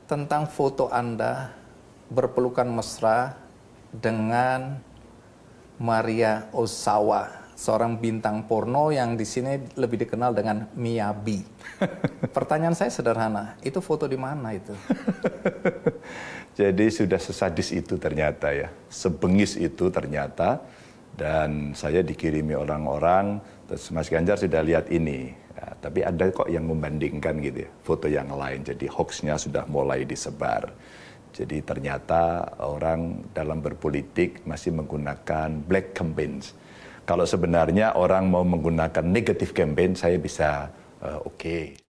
tentang foto Anda berpelukan mesra dengan Maria Ozawa, seorang bintang porno yang di sini lebih dikenal dengan Miyabi. Pertanyaan saya sederhana, itu foto di mana itu? Jadi sudah sesadis itu ternyata ya, sebengis itu ternyata, dan saya dikirimi orang-orang, terus Mas Ganjar sudah lihat ini, ya, tapi ada kok yang membandingkan gitu ya, foto yang lain, jadi hoaxnya sudah mulai disebar. Jadi ternyata orang dalam berpolitik masih menggunakan black campaigns. Kalau sebenarnya orang mau menggunakan negative campaign, saya bisa oke.